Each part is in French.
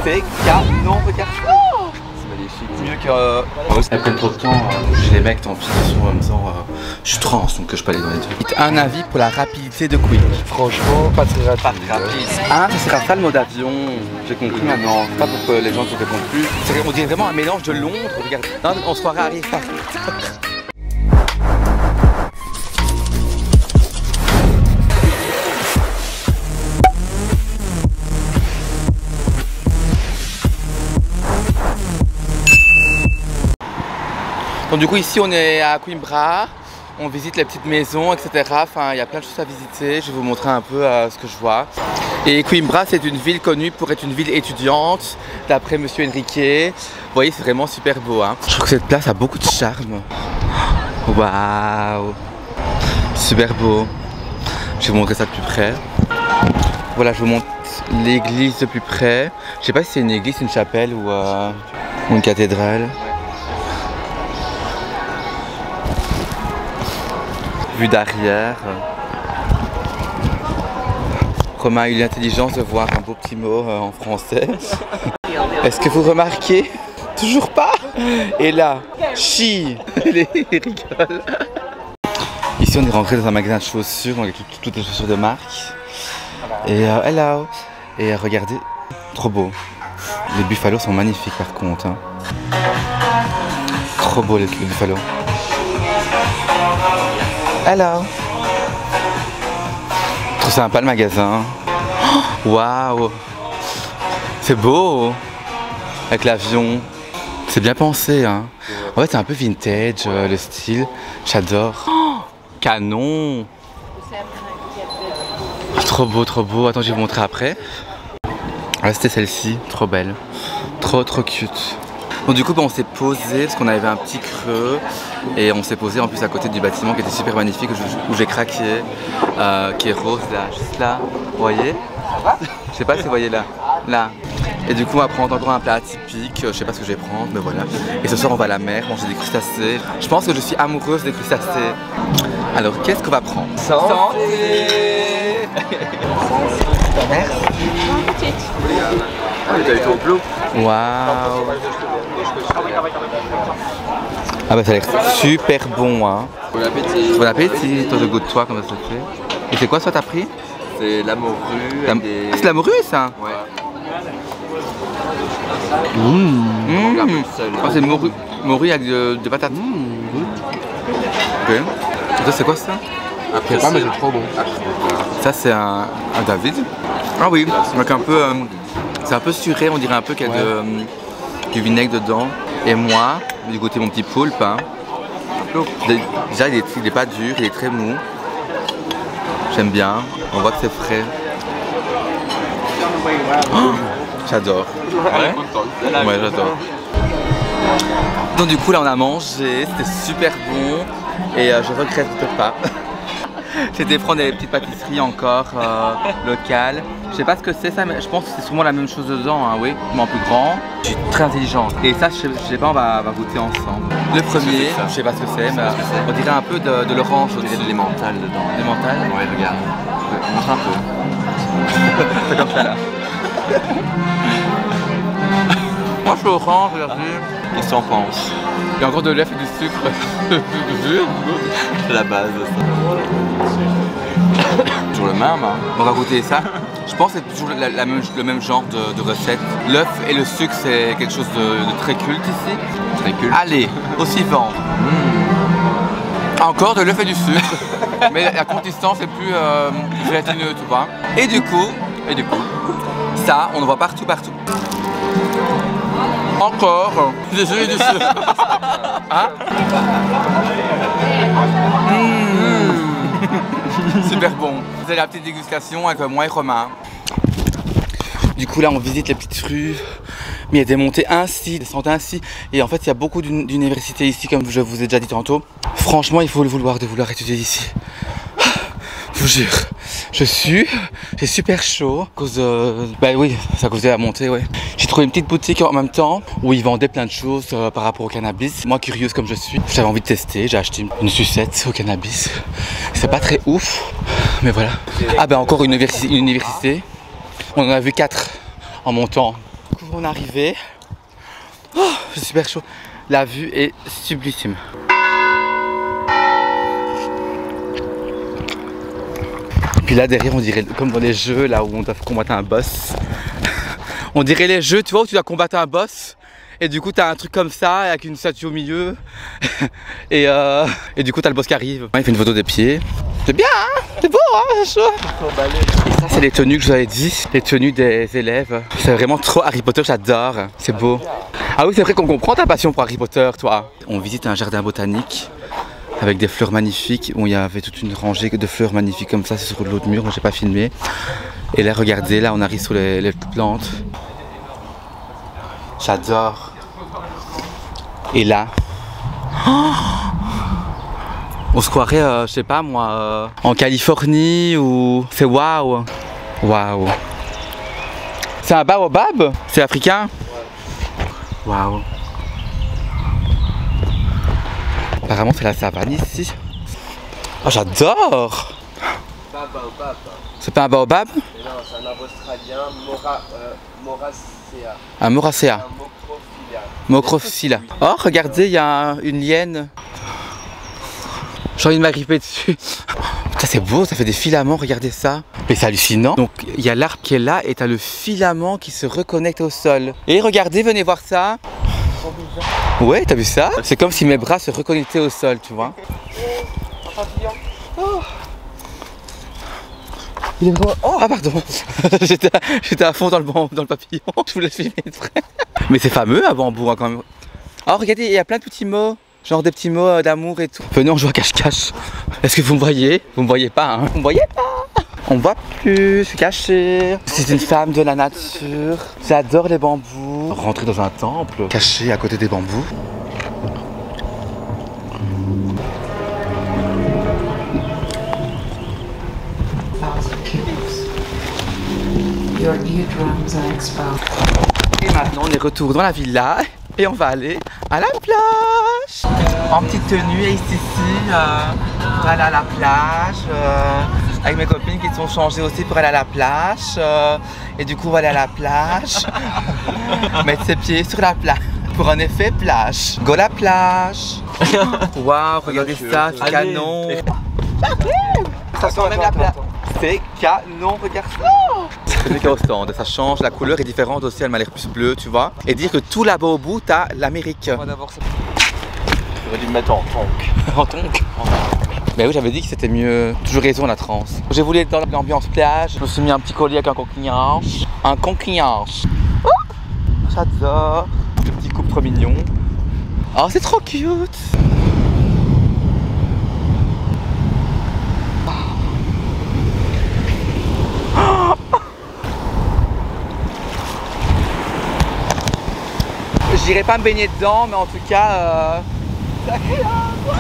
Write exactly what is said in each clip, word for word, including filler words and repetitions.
fait canon, regarde ça. C'est magnifique. Mieux que... Euh... Elles prennent trop de temps. Euh, j'ai les mecs, tant pis, ils sont en même temps. Euh, je suis trans, donc je peux aller dans les deux. Un avis pour la rapidité de Quick. Franchement, pas très rapide. Pas très rapide. Ah, ce sera ça le mode avion. J'ai compris maintenant. C'est pas pour que les gens ne répondent plus. On dirait vraiment un mélange de Londres. Regarde. Non, on se croirait à Paris. Donc du coup ici on est à Coimbra, on visite les petites maisons, et cetera. Enfin il y a plein de choses à visiter, je vais vous montrer un peu euh, ce que je vois. Et Coimbra c'est une ville connue pour être une ville étudiante, d'après monsieur Enrique. Vous voyez c'est vraiment super beau. Hein. Je trouve que cette place a beaucoup de charme. Waouh, super beau. Je vais vous montrer ça de plus près. Voilà, je vous montre l'église de plus près. Je sais pas si c'est une église, une chapelle ou euh, une cathédrale. Vue d'arrière. Romain a eu l'intelligence de voir un beau petit mot euh, en français. Est-ce que vous remarquez? Toujours pas. Et là, chi. Il rigole. Ici on est rentré dans un magasin de chaussures, donc avec toutes, toutes les chaussures de marque. Et euh, hello. Et euh, regardez, trop beau. Les buffalos sont magnifiques par contre. Hein. Trop beau les, les buffalos. Hello. Trop sympa le magasin. Waouh. Wow. C'est beau. Avec l'avion. C'est bien pensé. Hein. En fait c'est un peu vintage euh, le style. J'adore. Oh, canon. Trop beau, trop beau. Attends, je vais vous montrer après. Ah, c'était celle-ci. Trop belle. Trop, trop cute. Donc du coup bah, on s'est posé parce qu'on avait un petit creux et on s'est posé en plus à côté du bâtiment qui était super magnifique où j'ai craqué, euh, qui est rose là, juste là, vous voyez? Je sais pas si vous voyez là, là. Et du coup on va prendre encore un plat atypique, je sais pas ce que je vais prendre mais voilà. Et ce soir on va à la mer, manger des crustacés. Je pense que je suis amoureuse des crustacés. Alors qu'est-ce qu'on va prendre? Santé. Merci. Ah mais t'as été au bleu. Waouh. Ah bah ça a l'air super bon hein. Bon appétit. Bon appétit, toi de goûte-toi comment ça se fait. Et c'est quoi ça t'as pris? C'est la morue. La... Des... Ah c'est la morue ça? Ouais. Mmh. Mmh. Un peu de sel. Oh, c'est morue, morue avec de, de patates. Mmh. Ok. Et ça c'est quoi ça? Après pas mais c'est trop bon. Ça c'est un, un David. Ah oui, donc un peu... Euh, c'est un peu suré, on dirait un peu qu'il y a ouais. de, euh, du vinaigre dedans. Et moi, j'ai goûté mon petit poulpe. Hein. Déjà, il est, il est pas dur, il est très mou. J'aime bien. On voit que c'est frais. Oh, j'adore. Ouais, ouais j'adore. Donc du coup, là, on a mangé. C'était super bon. Et euh, je regrette pas. C'était prendre des petites pâtisseries encore euh, locales. Je sais pas ce que c'est ça, mais je pense que c'est sûrement la même chose dedans, hein, oui, mais en plus grand. Je suis très intelligente. Et ça, je sais, je sais pas, on va, va goûter ensemble. Le premier, je sais pas ce que c'est, mais on dirait un peu de, de l'orange. On dirait de l'emmental dedans. L'emmental? Ouais, regarde. Ouais, montre un peu. C'est comme ça là. Moi, je suis orange, regardez. Qu'est-ce que tu en penses? Il y a encore de l'œuf et du sucre. C'est la base de ça. Toujours le même, hein. On va goûter ça. Je pense que c'est toujours la, la même, le même genre de, de recette. L'œuf et le sucre, c'est quelque chose de, de très culte ici. Très culte. Allez, au suivant. Mmh. Encore de l'œuf et du sucre. Mais la consistance est plus euh, gélatineuse, tu vois. Et du coup, et du coup, ça, on le voit partout, partout. Encore des œufs et du sucre. Hein? Mmh. Super bon. C'est la petite dégustation avec moi et Romain. Du coup là on visite les petites rues. Mais il y a des montées ainsi, des descentes ainsi. Et en fait il y a beaucoup d'universités ici comme je vous ai déjà dit tantôt. Franchement il faut le vouloir de vouloir étudier ici. Je vous jure. Je suis, j'ai super chaud à cause de, bah oui, c'est à cause de la montée, ouais. J'ai trouvé une petite boutique en même temps où ils vendaient plein de choses euh, par rapport au cannabis. Moi, curieuse comme je suis, j'avais envie de tester. J'ai acheté une sucette au cannabis. C'est pas très ouf, mais voilà. Ah ben encore une université, une université. On en a vu quatre en montant. on est arrivé. Oh, c'est super chaud. La vue est sublissime. Puis là derrière on dirait comme dans les jeux là où on doit combattre un boss. On dirait les jeux tu vois où tu dois combattre un boss. Et du coup t'as un truc comme ça avec une statue au milieu. et, euh, et du coup t'as le boss qui arrive. Il fait une photo des pieds. C'est bien hein. C'est beau hein, c'est chaud. Et ça c'est les tenues que je vous avais dit. Les tenues des élèves. C'est vraiment trop Harry Potter, j'adore. C'est beau. Ah oui c'est vrai qu'on comprend ta passion pour Harry Potter toi. On visite un jardin botanique. Avec des fleurs magnifiques, où il y avait toute une rangée de fleurs magnifiques comme ça, c'est sur l'autre mur, moi j'ai pas filmé. Et là regardez, là on arrive sur les, les plantes. J'adore. Et là, oh on se croirait, euh, je sais pas moi, euh, en Californie ou... C'est waouh. Waouh. C'est un baobab? C'est africain? Waouh. Apparemment c'est la savane ici. Oh j'adore. C'est pas un baobab? Non, c'est un arbre australien, Mora, euh, Moracea. Un Moracea. Un Mocrophylla. Mocrophylla. Oh regardez, il y a une liane. J'ai envie de m'agripper dessus. Putain c'est beau, ça fait des filaments, regardez ça. Mais c'est hallucinant. Donc il y a l'arbre qui est là et t'as le filament qui se reconnecte au sol. Et regardez, venez voir ça. Ouais, t'as vu ça? C'est comme si mes bras se reconnectaient au sol, tu vois. Oh. Il est vraiment... Oh, ah pardon. J'étais à, à fond dans le, dans le papillon. Je voulais filmer de près. Mais c'est fameux un bambou hein, quand même. Oh regardez, il y a plein de petits mots. Genre des petits mots d'amour et tout. Venez on joue à cache-cache. Est-ce que vous me voyez? Vous me voyez pas hein? Vous me voyez pas? On voit plus, je suis caché. C'est une femme de la nature. J'adore les bambous. Rentrer dans un temple, caché à côté des bambous. Et maintenant on est retour dans la villa et on va aller à la plage. En petite tenue et ici, euh, pour aller à la plage. Euh, avec mes copines qui sont changées aussi pour aller à la plage. Euh, et du coup on va aller à la plage. Mettre ses pieds sur la plage. Pour un effet plage. Go la plage. Waouh, regardez ça, c'est canon. Ça sent même la plage. C'est canon, regarde ça. C'est le cas au stand, ça change, la couleur est différente aussi, elle m'a l'air plus bleue, tu vois. Et dire que tout là-bas au bout, t'as l'Amérique. On va d'abord ça. J'aurais dû me mettre en tonk. En tonk. Mais oui, j'avais dit que c'était mieux. Toujours raison la transe. J'ai voulu être dans l'ambiance plage. Je me suis mis un petit collier avec un coquillage. Un coquillage. Oh, j'adore. Le petit couple trop mignon. Oh, c'est trop cute. J'irai pas me baigner dedans, mais en tout cas, euh... c'est agréable.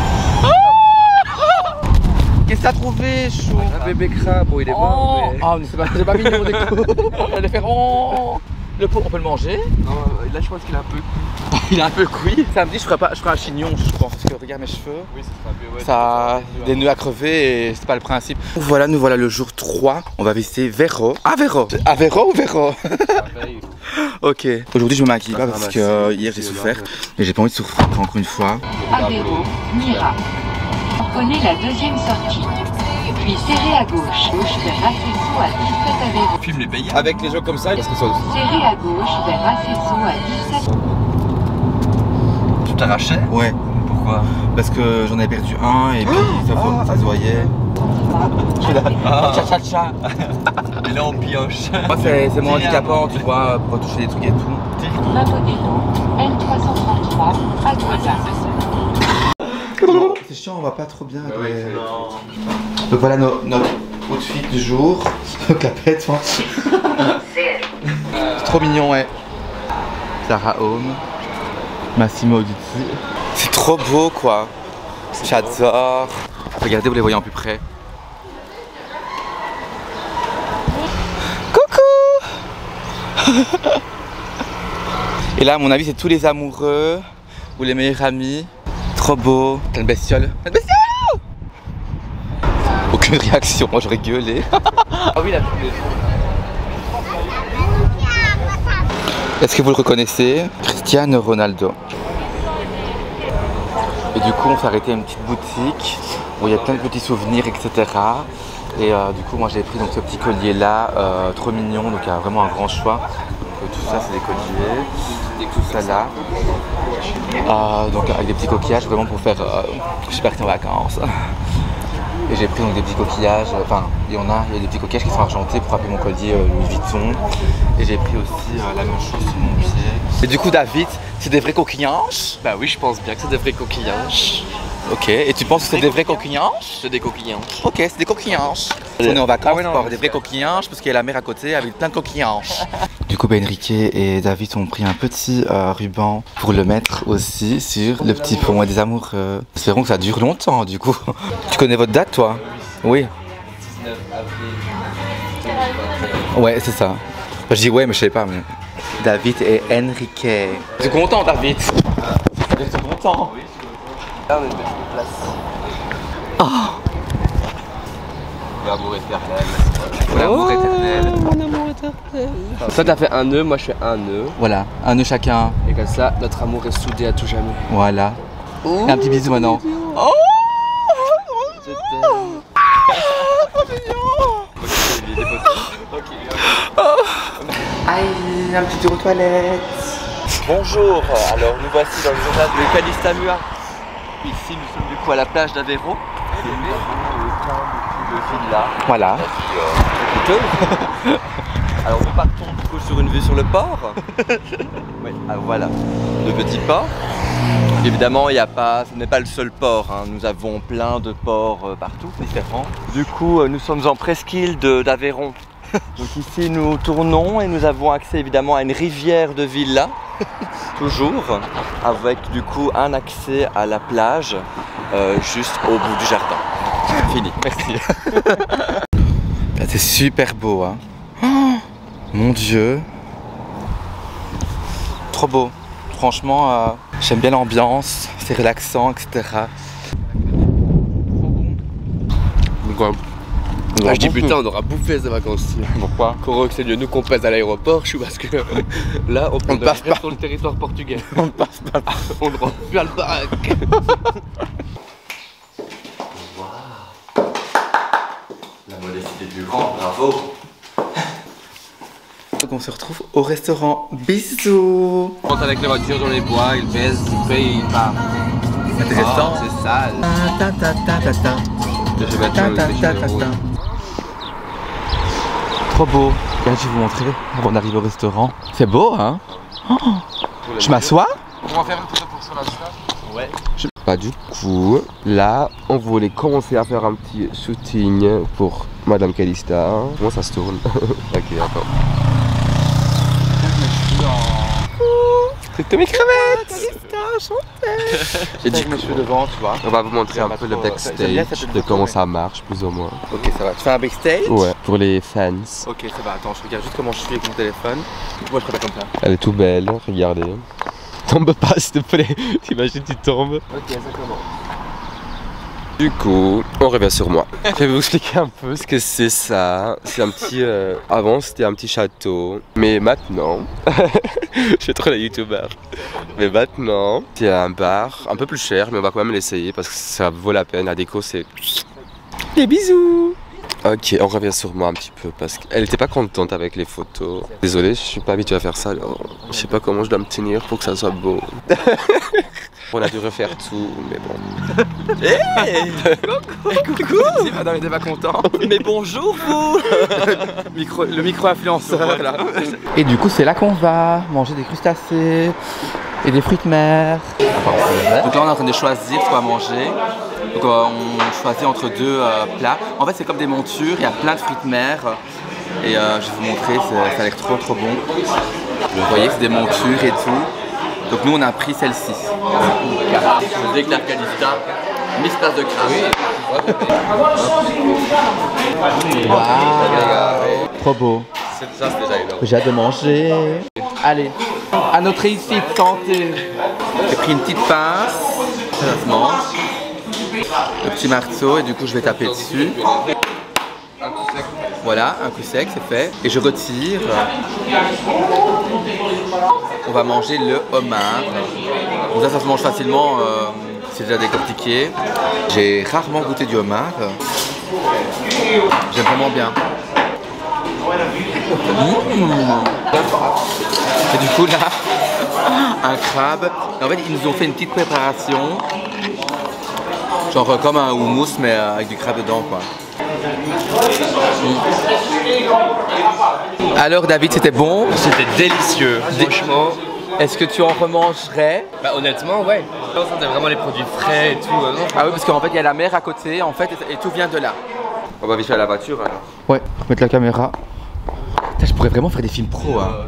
Qu'est-ce que t'as trouvé, chou? Un bébé crabe, bon il est oh. mort mais... Ah mais c'est pas, pas mignon du coup. On va le faire oh. Le pot, on peut le manger? Non, là je pense qu'il est un peu cuit. Il est un peu cuit. Samedi je ferai, pas, je ferai un chignon je pense, parce que regarde mes cheveux. Oui, ça sera mieux, ouais. Ça a des nœuds à crever et c'est pas le principe. Voilà, nous voilà le jour trois. On va visiter Véro. Ah Véro. À Véro ou Véro? Ok. Aujourd'hui je me maquille pas parce que euh, hier j'ai souffert. Et j'ai pas envie de souffrir encore une fois. À Véro, Mira. Prenez la deuxième sortie. Puis serrez à gauche. Gauche vers Acesso à dix-sept à Véro. Fume les pays. Avec les gens comme ça, parce que ça aussi. Serrez à gauche vers Acesso à dix-sept. Tu t'arrachais? Ouais. Pourquoi? Parce que j'en ai perdu un et puis ça, ah, ça se voyait. Je suis là. Ah. Tcha tcha tcha. Et là on pioche. Moi c'est mon handicapant, tu vois, pour toucher des trucs et tout. Mavodéno, L trois cent trente-trois, à Douala. C'est chiant, on va pas trop bien. Bah oui, mais... Non. Donc voilà nos, notre outfit du jour. Clapette, hein. C'est trop mignon, ouais. Sarah Home, Massimo Dutti. C'est trop beau, quoi. J'adore. Regardez, vous les voyez en plus près. Coucou. Et là, à mon avis, c'est tous les amoureux ou les meilleurs amis. Trop beau. T'as une bestiole. T'as une bestiole. Aucune réaction, moi j'aurais gueulé. Ah oui, la Est-ce que vous le reconnaissez? Cristiano Ronaldo. Et du coup, on s'est arrêté à une petite boutique où il y a plein de petits souvenirs, et cetera. Et euh, du coup, moi j'ai pris donc ce petit collier là, euh, trop mignon, donc il y a vraiment un grand choix. Donc, tout ça, c'est des colliers, et tout ça là. Euh, donc avec des petits coquillages vraiment pour faire, euh, je suis parti en vacances. Et j'ai pris donc des petits coquillages, enfin il y en a, il y a des petits coquillages qui sont argentés pour appeler mon collier euh, Louis Vuitton. Et j'ai pris aussi euh, la même chose sur mon pied. Et du coup David, c'est des vrais coquillages? Bah oui, je pense bien que c'est des vrais coquillages. Ok, et tu penses que c'est des vrais coquillages? C'est des coquillages. Ok, c'est des coquillages. On est en vacances, Ah ouais, non, on peut avoir des vrais coquillages parce qu'il y a la mer à côté avec plein de coquillages. Du coup, ben, Enrique et David ont pris un petit euh, ruban pour le mettre aussi sur le petit pont des amoureux. Espérons que ça dure longtemps du coup. Tu connais votre date toi? Oui. Ouais, c'est ça. Je dis ouais, mais je sais pas. Mais... David et Enrique. Tu es content, David? Tu es content? Là, on est une belle place. Oh. L'amour éternel. L'amour éternel. Mon amour éternel. Toi, t'as fait un nœud, moi, je fais un nœud. Voilà, un nœud chacun. Et comme ça, notre amour est soudé à tout jamais. Voilà. Et un petit bisou maintenant. Oh, Je t'aime. aïe, un petit tour aux toilettes. Bonjour, alors nous voici dans le journal de Calista Mua. Ici nous sommes du coup à la plage d'Aveyron. Et nous avons le temps de villa. Voilà. Euh, alors nous partons du coup sur une vue sur le port. Oui, ah, voilà, le petit port. Évidemment, il n'y a pas, ce n'est pas le seul port, hein. Nous avons plein de ports euh, partout, différents. Du coup, euh, nous sommes en presqu'île d'Aveyron. Donc ici, nous tournons et nous avons accès évidemment à une rivière de villa, toujours, avec du coup un accès à la plage euh, juste au bout du jardin. Fini, merci. C'est super beau, hein. Oh, mon Dieu. Trop beau. Franchement, euh, j'aime bien l'ambiance, c'est relaxant, et cetera. Quoi? Ah, je dis putain, on aura bouffé ces vacances. Pourquoi? Qu'on que c'est mieux nous qu'on passe à l'aéroport, je suis parce que là on, On ne passe pas sur le territoire portugais. On ne passe pas. On ne rentre plus à le baraque. La modestie des plus grands, bravo. Donc on se retrouve au restaurant. Bisous. On rentre avec la voiture dans les bois, il baise, il paye, il part. Intéressant. Oh, c'est sale. Ta ta ta ta ta. Je vais mettre Ta le ta péché ta ta rouge. ta. Trop beau. Là, je vais vous montrer avant d'arriver au restaurant. C'est beau, hein? Oh. Je m'assois? On va faire une photo pour sur la salle. Ouais. Bah du coup, là, on voulait commencer à faire un petit shooting pour Madame Calista. Comment ça se tourne? Ok, attends. C'est mes crevettes! Calista, chantez! Et du J'ai mes cheveux devant, tu vois. On va vous montrer un J'aime peu pas le trop, backstage j'aime bien cette de photo, comment ouais. ça marche, plus ou moins. Ok, ça va. Tu fais un backstage? Ouais, pour les fans. Ok, ça va. Attends, je regarde juste comment je suis avec mon téléphone. Moi, je ferai pas comme ça. Elle est tout belle, regardez. Tombe pas, s'il te plaît. T'imagines, tu tombes. Ok, ça commence. Du coup, on revient sur moi. Je vais vous expliquer un peu ce que c'est ça. C'est un petit... euh, Avant, c'était un petit château. Mais maintenant... Je fais trop la youtubeur. Mais maintenant, c'est un bar un peu plus cher, mais on va quand même l'essayer parce que ça vaut la peine. La déco, c'est... Des bisous. Ok, on revient sur moi un petit peu parce qu'elle était pas contente avec les photos. Désolé, je suis pas habitué à faire ça, alors je sais pas comment je dois me tenir pour que ça soit beau. On a dû refaire tout, mais bon. Hey, Coucou! Si madame n'était pas content. mais bonjour vous. Micro, le micro-influenceur là. Et du coup, c'est là qu'on va manger des crustacés et des fruits de mer. Donc là, on est en train de choisir ce qu'on va manger. Donc euh, on choisit entre deux euh, plats. En fait, c'est comme des montures, il y a plein de fruits de mer. Et euh, je vais vous montrer, ça a l'air trop trop bon. Vous voyez, c'est des montures et tout. Donc nous, on a pris celle-ci. Je déclare Calista, Miss Place de Crabe. Waouh, trop beau. Ça, c'est déjà énorme. J'ai hâte de manger. Allez, à notre réussite, santé. J'ai pris une petite pince, ça se mange. Le petit marteau et du coup je vais taper dessus. Un coup sec. Voilà, un coup sec, c'est fait. Et je retire. On va manger le homard. Donc ça, ça se mange facilement, euh, c'est déjà décortiqué. J'ai rarement goûté du homard. J'aime vraiment bien. Mmh. Et du coup là, un crabe. Et en fait, ils nous ont fait une petite préparation. Genre comme un houmous mais avec du crabe dedans quoi. Mmh. Alors David, c'était bon? C'était délicieux, franchement. Est-ce que tu en remangerais? Bah honnêtement, ouais. On sentait vraiment les produits frais et tout. Euh, non, ah oui, parce qu'en fait, il y a la mer à côté, en fait, et tout vient de là. on va vite faire la voiture alors. Ouais, remettre la caméra. Putain, je pourrais vraiment faire des films pro, hein.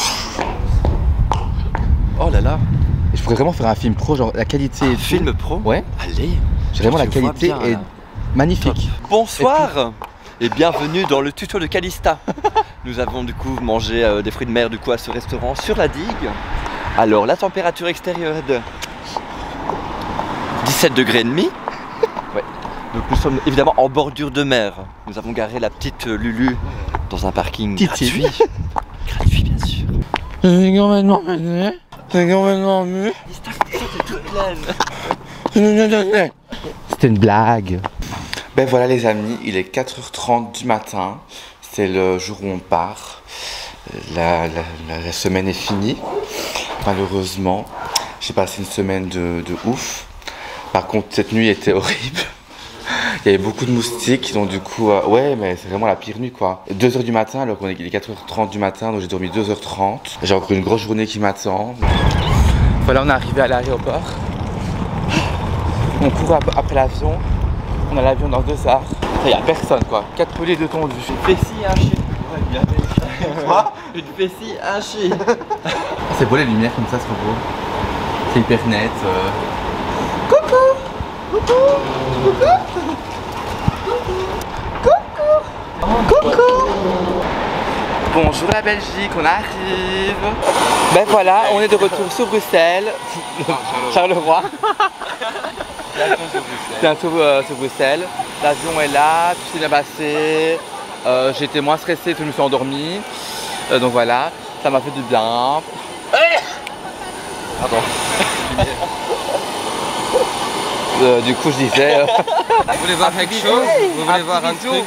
Oh là là. Je pourrais vraiment faire un film pro, genre la qualité. Un film pro? Ouais. Allez. Vraiment, la Je vois qualité bien, est là. magnifique. Bonsoir et bienvenue dans le tuto de Calista. Nous avons du coup mangé euh, des fruits de mer du coup à ce restaurant sur la digue. Alors la température extérieure est de dix-sept degrés et demi. Ouais. Donc nous sommes évidemment en bordure de mer. Nous avons garé la petite euh, Lulu dans un parking Titi. gratuit. Gratuit bien sûr. C'est complètement mu. C'est complètement mu. C'était une blague. Ben voilà les amis, il est quatre heures trente du matin. C'est le jour où on part. La, la, la, la semaine est finie. Malheureusement, j'ai passé une semaine de, de ouf. Par contre, cette nuit était horrible. Il y avait beaucoup de moustiques, donc du coup, euh, ouais, mais c'est vraiment la pire nuit quoi. deux heures du matin, alors qu'on est il est quatre heures trente du matin, donc j'ai dormi deux heures trente. J'ai encore une grosse journée qui m'attend. Voilà, on est arrivé à l'aéroport. On court ap après l'avion. On a l'avion dans deux heures. Il n'y a personne quoi. Quatre pelés de tondu. Une vessie, un chien. Quoi? Une vessie, un chien. C'est beau les lumières comme ça, c'est trop beau. C'est hyper net. Euh... Coucou. Coucou. Coucou. Coucou. Bonjour la Belgique, on arrive. Ben voilà, on est de retour sur Bruxelles. Charleroi. Bientôt euh, sur Bruxelles. L'avion est là, tout s'est bien passé. Euh, J'ai été moins stressé, tout le monde s'est endormi. Euh, donc voilà, ça m'a fait du bien. Pardon. euh, du coup, je disais. Euh... Vous voulez voir quelque chose? Vous voulez voir un truc?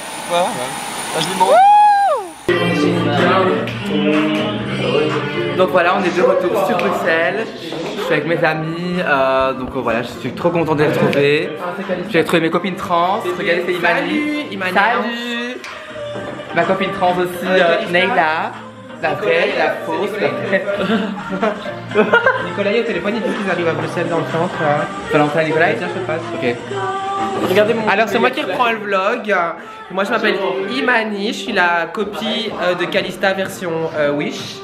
Donc voilà, on est de retour sur Bruxelles. Je suis avec mes amis, euh, donc euh, voilà, je suis trop content de les retrouver. J'ai retrouvé mes copines trans. Regardez, c'est Imani. Salut, Imani. Salut. Ma copine trans aussi, euh, Neila. La vraie, la fausse, la vraie. Nicolas est au téléphone, il dit qu'ils arrivent à Bruxelles dans le centre. Valentin Nicolas. Tiens, je passe. Ok. Regardez mon. Alors c'est moi qui reprends le vlog. Moi je m'appelle Imani, je suis la copie euh, de Calista version euh, Wish.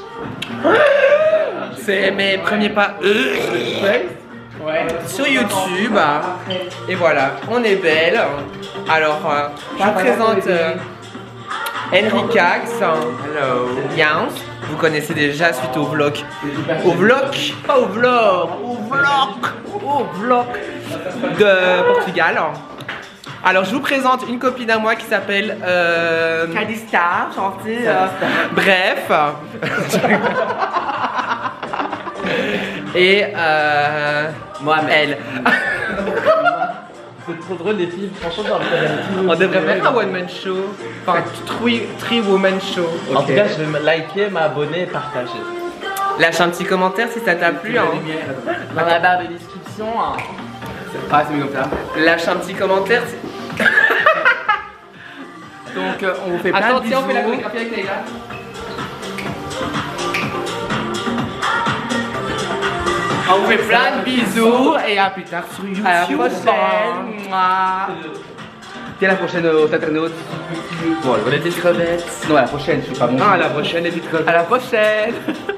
C'est mes premiers pas euh, sur YouTube. Et voilà, on est belle. Alors euh, je vous présente euh, Henry Cax. Hello. Jans. Vous connaissez déjà suite au vlog. Au vlog, pas au vlog, au vlog, au vlog de Portugal. Alors je vous présente une copine à moi qui s'appelle euh, Calista, chantée. Euh... Bref. Et euh, moi elle. C'est trop drôle les filles, franchement genre, on devrait faire un one man show. Enfin three, three woman show. En Okay. tout cas je vais me liker, m'abonner et partager. Lâche un petit commentaire si ça t'a plu hein. Dans la barre de description. Hein. Ah, c'est mieux comme ça. Lâche un petit commentaire. Donc euh, on vous fait plein Attends, de tiens, on fait la bisous. chorégraphie avec Leïla. On vous fait plein de bisous et à plus tard sur YouTube. À la prochaine. Mouah. Qui est la prochaine aux internautes? Bon, les petites crevettes. Non, à la prochaine, je suis pas bon. Ah, à la prochaine, les petites crevettes. À la prochaine.